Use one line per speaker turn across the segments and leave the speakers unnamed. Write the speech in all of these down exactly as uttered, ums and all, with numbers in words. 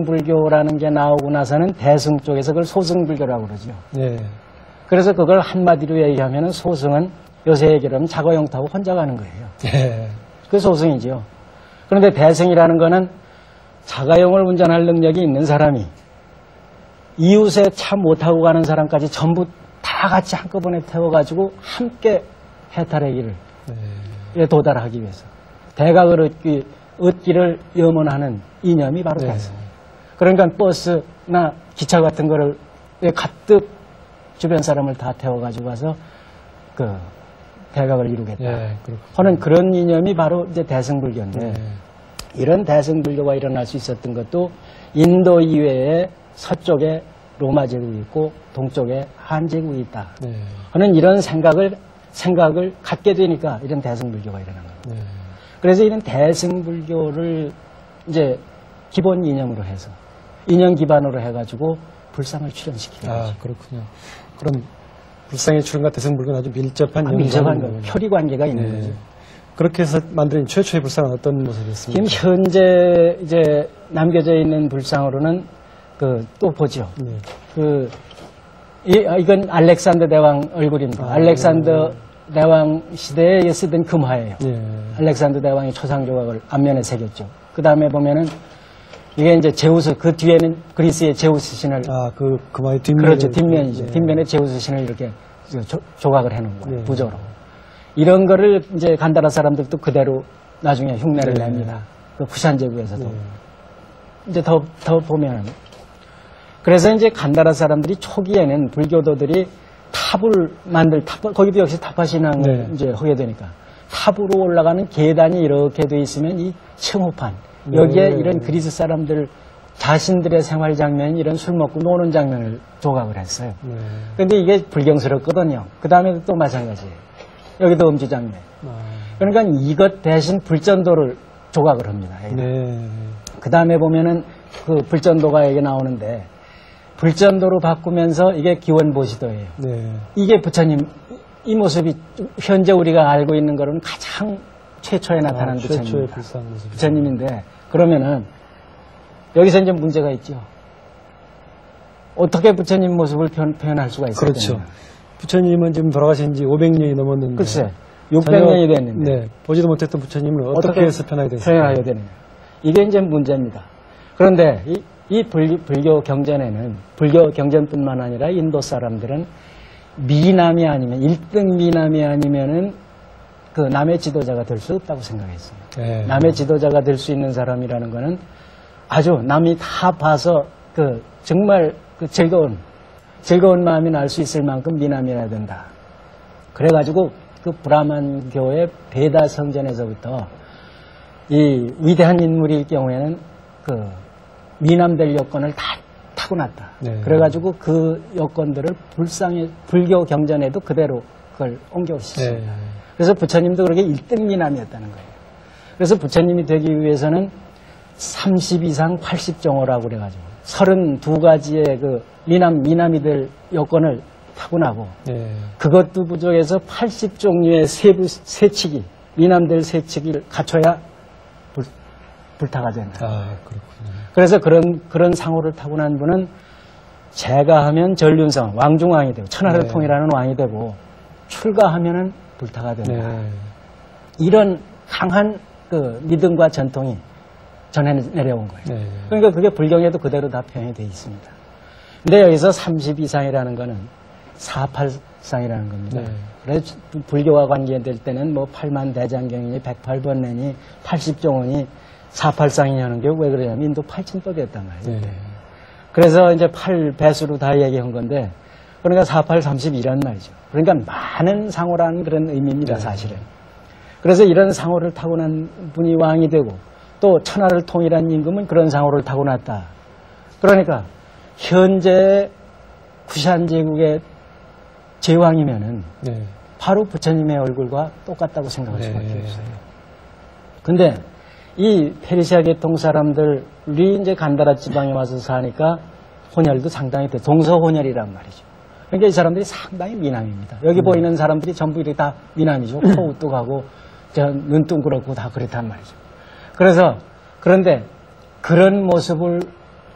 대승불교라는 게 나오고 나서는 대승 쪽에서 그걸 소승불교라고 그러죠.
네.
그래서 그걸 한마디로 얘기하면 소승은 요새 얘기로 하면 자가용타고 혼자 가는 거예요.
네.
그 소승이죠. 그런데 대승이라는 거는 자가용을 운전할 능력이 있는 사람이 이웃에 차 못타고 가는 사람까지 전부 다 같이 한꺼번에 태워가지고 함께 해탈의 길을 네. 도달하기 위해서 대각을 얻기, 얻기를 염원하는 이념이 바로
네.
대승. 그러니까 버스나 기차 같은 거를 가득 주변 사람을 다 태워가지고 가서 그 대각을 이루겠다
네,
하는 그런 이념이 바로 이제 대승불교인데
네.
이런 대승불교가 일어날 수 있었던 것도 인도 이외에 서쪽에 로마 제국이 있고 동쪽에 한 제국이 있다
네.
하는 이런 생각을 생각을 갖게 되니까 이런 대승불교가 일어난 겁니다.
네.
그래서 이런 대승불교를 이제 기본 이념으로 해서 이념 기반으로 해가지고 불상을 출현시키는
아,
거죠.
그렇군요. 그럼 불상의 출현과 대승불교는 아주 밀접한
아, 밀접한 거,
연관이
표리 관계가 있는
네.
거죠.
그렇게 해서 만든 최초의 불상은 어떤 모습이었습니까?
지금 현재 이제 남겨져 있는 불상으로는 그 또 보죠.
네.
그 이, 아, 이건 알렉산더 대왕 얼굴입니다.
아,
알렉산더
네.
대왕 시대에 쓰던 금화예요.
네.
알렉산더 대왕이 초상 조각을 앞면에 새겼죠. 그 다음에 보면은 이게 이제 제우스, 그 뒤에는 그리스의 제우스 신을.
아, 그, 그마의 뒷면.
그렇죠. 뒷면이죠.
네.
뒷면에 제우스 신을 이렇게 조, 조각을 해놓은 거예요.
네.
부조로. 이런 거를 이제 간다라 사람들도 그대로 나중에 흉내를
네.
냅니다. 그 부산제국에서도.
네.
이제 더, 더 보면. 그래서 이제 간다라 사람들이 초기에는 불교도들이 탑을 만들, 탑, 거기도 역시 타파신앙을
네.
이제 하게 되니까 탑으로 올라가는 계단이 이렇게 돼 있으면 이 층호판, 여기에
네.
이런 그리스 사람들 자신들의 생활 장면, 이런 술 먹고 노는 장면을 조각을 했어요.
네.
근데 이게 불경스럽거든요. 그 다음에도 또 마찬가지예요. 여기도 음주 장면.
아.
그러니까 이것 대신 불전도를 조각을 합니다.
네.
그 다음에 보면은 그 불전도가 여기 나오는데 불전도로 바꾸면서 이게 기원보시도예요.
네.
이게 부처님, 이 모습이 현재 우리가 알고 있는 거로는 가장 최초에 나타난
아, 최초의
부처님입니다.
불상 모습.
부처님인데 그러면은 여기서 이제 문제가 있죠. 어떻게 부처님 모습을 표현, 표현할 수가 있을까요?
그렇죠. 부처님은 지금 돌아가신 지 오백 년이 넘었는데.
글쎄, 육백 년이 됐는데.
네. 보지도 못했던 부처님을 어떻게,
어떻게
해서 표현하게 됐을까요?
표현하게 되느냐. 이게 이제 문제입니다. 그런데 이, 이 불, 불교 경전에는, 불교 경전뿐만 아니라 인도 사람들은 미남이 아니면, 일 등 미남이 아니면은 그 남의 지도자가 될 수 없다고 생각했습니다.
네.
남의 지도자가 될 수 있는 사람이라는 거는 아주 남이 다 봐서 그 정말 그 즐거운, 즐거운 마음이 날 수 있을 만큼 미남이어야 된다. 그래가지고 그 브라만교의 베다 성전에서부터 이 위대한 인물일 경우에는 그 미남될 여건을 다 타고났다.
네.
그래가지고 그 여건들을 불상의 불교 경전에도 그대로 그걸 옮겨오셨습니다.
네.
그래서 부처님도 그렇게 일 등 미남이었다는 거예요. 그래서 부처님이 되기 위해서는 삼십 이상 팔십 종호라고 그래가지고 서른두 가지의 그 미남, 미남이 될 여건을 타고나고
네.
그것도 부족해서 팔십 종류의 세부, 세치기, 미남될 세치기를 갖춰야 불, 불타가 되는 거예요.
아, 그렇군요.
그래서 그런, 그런 상호를 타고난 분은 제가하면 전륜성, 왕중왕이 되고 천하를
네.
통일하는 왕이 되고 출가하면은 불타가 된다.
네.
이런 강한 그 믿음과 전통이 전해 내려온 거예요.
네.
그러니까 그게 불경에도 그대로 다 표현이 되어 있습니다. 근데 여기서 삼십 이상이라는 거는 사팔상이라는 겁니다.
네.
그래서 불교와 관계될 때는 뭐 팔만 대장경이니 백팔 번뇌니 팔십 종원이 사팔상이냐는 게 왜 그러냐면 인도 팔진법이었단 말이에요.
네.
그래서 이제 팔 배수로 다 얘기한 건데 그러니까 사팔 삼십이란 말이죠. 그러니까 많은 상호라는 그런 의미입니다.
네.
사실은. 그래서 이런 상호를 타고난 분이 왕이 되고 또 천하를 통일한 임금은 그런 상호를 타고났다. 그러니까 현재 구샨제국의 제왕이면은
네.
바로 부처님의 얼굴과 똑같다고 생각할
네.
수밖에 없어요. 근데 이 페르시아 계통 사람들이 이제 간다라 지방에 와서 사니까 혼혈도 상당히 돼. 동서혼혈이란 말이죠. 그러니까 이 사람들이 상당히 미남입니다. 여기
음.
보이는 사람들이 전부 이렇게 다 미남이죠. 코 우뚝하고 눈 둥그렇고 다 그렇단 말이죠. 그래서 그런데 그런 모습을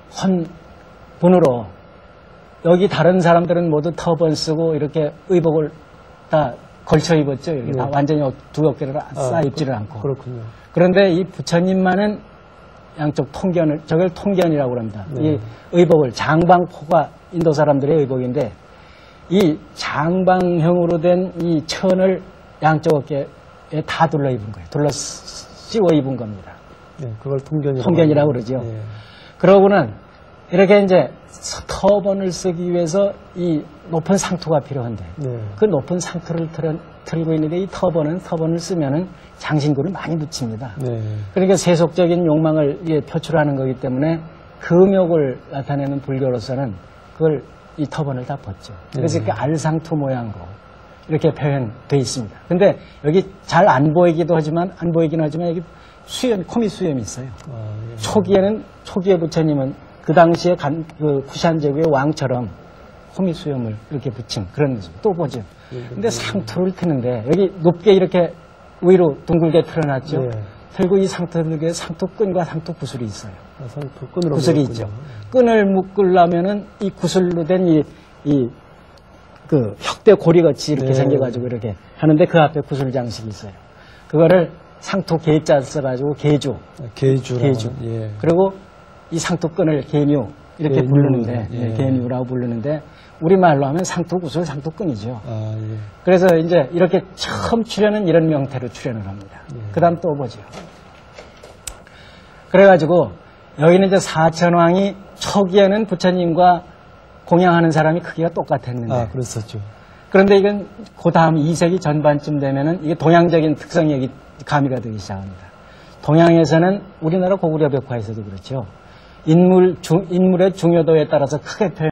헌분으로 여기 다른 사람들은 모두 터번 쓰고 이렇게 의복을 다 걸쳐 입었죠. 이렇게
네.
다 완전히 두 어깨를 쌓아
아,
입지를
그,
않고.
그렇군요.
그런데 이 부처님만은 양쪽 통견을, 저걸 통견이라고 합니다.
네.
이 의복을, 장방포가 인도 사람들의 의복인데, 이 장방형으로 된 이 천을 양쪽 어깨에 다 둘러 입은 거예요. 둘러 씌워 입은 겁니다.
네, 그걸 통견이라고,
통견이라고 그러죠.
네.
그러고는 이렇게 이제 터번을 쓰기 위해서 이 높은 상투가 필요한데,
네.
그 높은 상투를 틀, 틀고 있는데 이 터번은, 터번을 쓰면은 장신구를 많이 붙입니다.
네.
그러니까 세속적인 욕망을 예, 표출하는 거기 때문에 금욕을 나타내는 불교로서는 그걸 이 터번을 다 벗죠. 그래서
네.
이렇게 알상투 모양으로 이렇게 표현되어 있습니다. 근데 여기 잘 안 보이기도 하지만, 안 보이긴 하지만 여기 수염, 코밑 수염이 있어요.
아, 예.
초기에는, 초기의 부처님은 그 당시에 간, 그 쿠샨 제국의 왕처럼 코밑 수염을 이렇게 붙인 그런 모습. 또 보죠. 근데 상투를 트는데 여기 높게 이렇게 위로 둥글게 틀어놨죠.
네.
그리고 이 상투들에 상투 끈과 상투 구슬이 있어요.
아, 상투 끈으로
구슬이
묶었군요.
있죠. 끈을 묶으려면은 이 구슬로 된 이, 이, 그 혁대 고리같이 이렇게
네.
생겨가지고 이렇게 하는데 그 앞에 구슬 장식이 있어요. 그거를 상투 개자 써가지고 개주.
아, 개주라.
개주.
예.
그리고 이 상투끈을 개묘 이렇게
개묘.
부르는데
예.
예, 개묘라고 부르는데 우리말로 하면 상투구슬 상투끈이죠.
아, 예.
그래서 이제 이렇게 처음 출연은 이런 명태로 출연을 합니다.
예.
그 다음 또 보죠. 그래가지고 여기는 이제 사천왕이 초기에는 부처님과 공양하는 사람이 크기가 똑같았는데
아, 그랬었죠.
그런데 이건 그 다음 이 세기 전반쯤 되면은 이게 동양적인 특성이 여기 가미가 되기 시작합니다. 동양에서는 우리나라 고구려 벽화에서도 그렇죠. 인물, 중, 인물의 중요도에 따라서 크게 표현